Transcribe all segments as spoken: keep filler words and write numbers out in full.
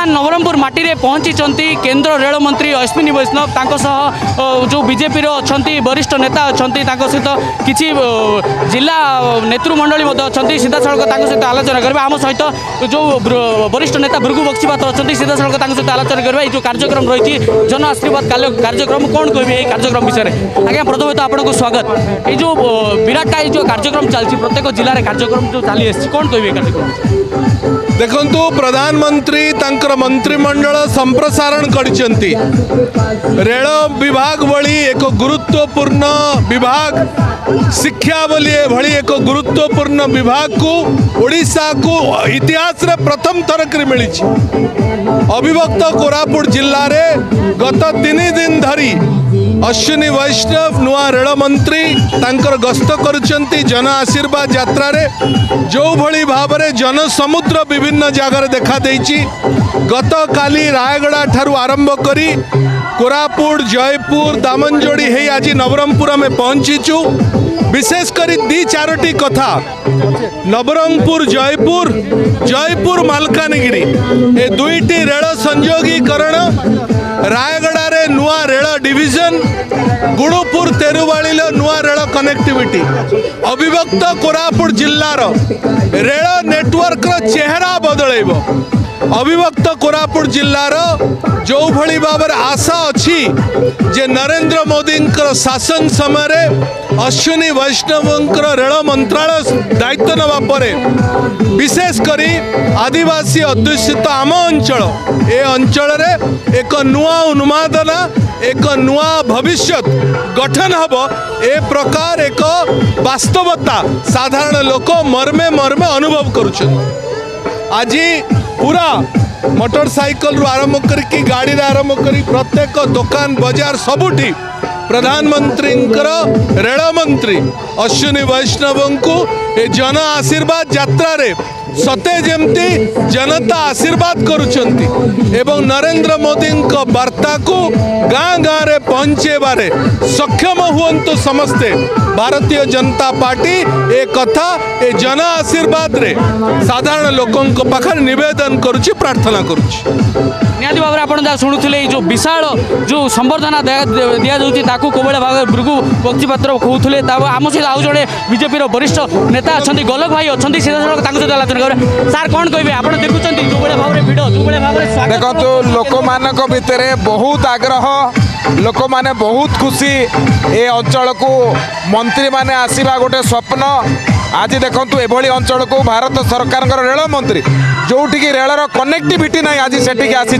नवरंगपुर माटी रे पहुंची केंद्र रेल मंत्री अश्विनी वैष्णव तांको सह जो बीजेपी अच्छा वरिष्ठ नेता अच्छा सहित किसी जिला नेतृमंडली अच्छा सीधा सड़क सहित आलोचना करेंगे। आम सहित जो वरिष्ठ नेता भृगु बक्सीपात्र अच्छा सीधा सड़क सहित आलोचना करेंगे। जो कार्यक्रम रही जन आशीर्वाद कार्यक्रम कौन कहे ये कार्यक्रम विषय में आज्ञा प्रथम तो आपको स्वागत। ये जो विराट जो कार्यक्रम चलती प्रत्येक जिले में कार्यक्रम जो चली कौन कहे कार्यक्रम देखंतु प्रधानमंत्री तांकर मंत्रिमंडल संप्रसारण करिसेंती रेल विभाग भली एक गुरुत्वपूर्ण विभाग शिक्षा बोली भली एक गुरुत्वपूर्ण विभाग को ओडिशा को इतिहास रे प्रथम थरक मिली अविभक्त कोरापुट जिल्ला रे गत तीन दिन धरी अश्विनी वैष्णव नुआ रेल मंत्री तांकर गस्त करुचंती जन आशीर्वाद यात्रा रे जो भली भाव रे जन समुद्र विभिन्न जगार देखा देइची। गत काली रायगड़ा ठारू आरंभ करी कोरापुट जयपुर दामनजोड़ी है आज नवरंगपुर में पहुंचीचु। विशेष करी दी चारोटी कथा नवरंगपुर जयपुर जयपुर मालकानगिरी ए दुईटी रेल संयोगीकरण रायगड़ा रे नुआ रेल डिविजन गुड़ुपुर तेरुवाली नुआ रेल कनेक्टिविटी अविभक्त कोरापुट जिल्लार रेल नेटवर्क चेहरा बदलैब अविभक्त कोरापुट जिल्लार जो भली भाव आशा अच्छी जे नरेंद्र मोदी शासन समय अश्विनी वैष्णव रेल मंत्रालय दायित्व नवा परे विशेष करी आदिवासी अध्युषित आम अंचल ए अंचल रे एक नुआ उन्मादना एक नुआ भविष्य गठन हब ए प्रकार एक वास्तवता साधारण लोक मर्मे मर्मे अनुभव करुछन। आज पूरा मोटरसाइकल रु आरंभ करी गाड़ी रे आरंभ करी प्रत्येक दुकान बाजार सबुठी प्रधानमंत्री रेल मंत्री अश्विनी वैष्णव को ए जन आशीर्वाद यात्रा रे सते जमती जनता आशीर्वाद करुचंती एवं नरेंद्र मोदी वार्ता को गाँ गाँ रे पहुँचेबारे सक्षम हुंतु समस्ते भारतीय जनता पार्टी ए कथा ए जन आशीर्वाद रे साधारण लोकों पाखर निवेदन करुची प्रार्थना करुची। निहाती भाव में आप शुणुले जो विशाल जो संबर्धना दि जाऊँ कोबले भाव भृगु बक्सीपात्र कहते आम सहित आउ जड़े बीजेपी वरिष्ठ नेता अच्छा गोलक भाई अच्छा सीधा सड़क सहित आलोचना करेंगे। सार कौन कहे आप देखुं जो भाव में भिड़ जो भाव में देखो लोक मान भितर बहुत आग्रह लोक मैंने बहुत खुशी ए अंचल को मंत्री माने आसवा गोटे स्वप्न आज देखूँ एभली अंचल को भारत सरकार रेल मंत्री जोटिकी रेलर कनेक्टिविटी ना आज से आसी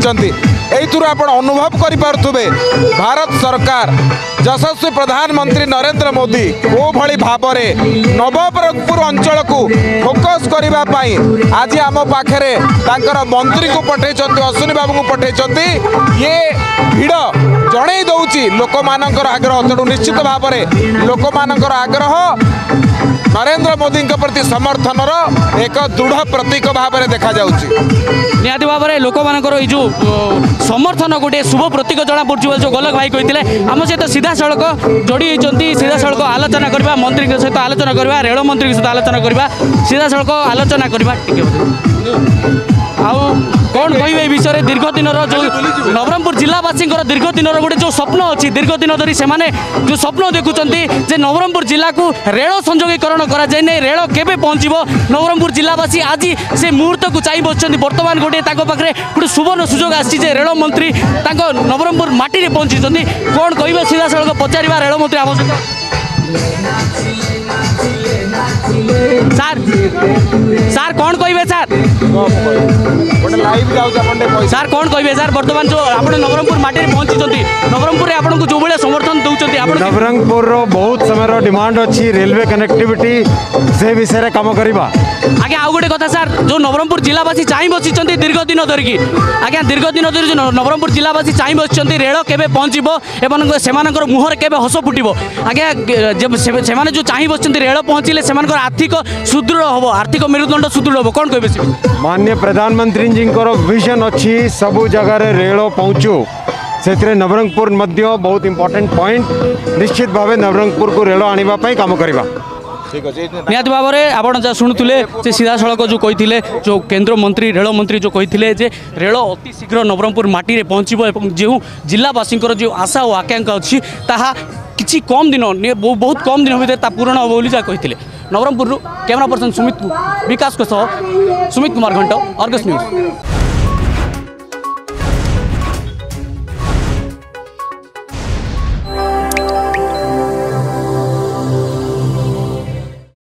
आप अनुभव करें भारत सरकार यशस्वी प्रधानमंत्री नरेंद्र मोदी को भली भाव में नवरंगपुर अंचल को फोकस करने आज आम पाखे मंत्री को पठे अश्विनी बाबू को पठे ये भिड़ जड़े दौची लोक मान आग्रह तेणु निश्चित भाव में लोक मान आग्रह नरेंद्र मोदी प्रति समर्थन एक दृढ़ प्रतीक भाव में देखा निहाती भाव में लोक मान जो समर्थन गोटे शुभ प्रतीक जना पड़े जो गोलक भाई कहते आम सहित सीधा सड़क जोड़ी होती सीधा सड़क आलोचना करवा मंत्री सहित आलोचना करवा रेल मंत्री सहित आलोचना करवा सीधा सड़क आलोचना करवा आउ कौन कहे विषय में दीर्घ दिन जो नवरंगपुर जिलावासी दीर्घ दिन गोटे जो स्वप्न अच्छी दीर्घ दिन धरी से जो स्वप्न देखुं जे नवरंगपुर जिला को रेल संयोगीकरण करा जाए नहीं रेल केबे पहुँचो नवरंगपुर जिलावासी आज से मुहूर्त को चाहिए बच्चन बर्तमान गोटे पाखे गोटे सुवर्ण सुजोग आसी रेल मंत्री नवरंगपुर माटी में पहुँची कौन कहे सीधा सड़क पचार रेल मंत्री आवश्यक सार सार कौन कहे सार सार कौन कहे सार बर्तमान जो आप नवरंगपुर माटी में पहुंची नवरंगपुर में आपको जो भाई समर्थन दौरान नवरंगपुर बहुत समय डिमांड अच्छी रेलवे कनेक्टिविटी से विषय कम करवा आज्ञा आउ गोटे कथा सार जो नवरंगपुर जिलावासी चाह बसी दीर्घ दिन धरिकी आज्ञा दीर्घ दिन धरी जो नवरंगपुर जिलावासी चाह बसी रेल केबे पहुँचो से मुहर केबे हस फुटब आज्ञा जब से जो चाह बसी रेल पहुँचले से आर्थिक सुदृढ़ हम आर्थिक मेरुदंड सुदृढ़ हम कौन कहे माननीय प्रधानमंत्री जी विजन अच्छी सबू जगार रेल पहुँचू से नवरंगपुर मध्य बहुत इंपोर्टेंट पॉइंट निश्चित भाव नवरंगपुर को रेल आने काम करवा ठीक अच्छे निहाती भाव में आप शुणुले सीधा सड़क जो कही जो केंद्र मंत्री रेल मंत्री जो कही जे रेल अति शीघ्र नवरंगपुर माटी में पहुँचब जो जिलावासी जो आशा और आकांक्षा अच्छी ताहा किसी कम दिन बहुत कम दिन भितर पूरण हम बोली कही नवरंगपुर कैमरा पर्सन सुमित विकास को सह सुमित कुमार घंट अर्गस न्यूज।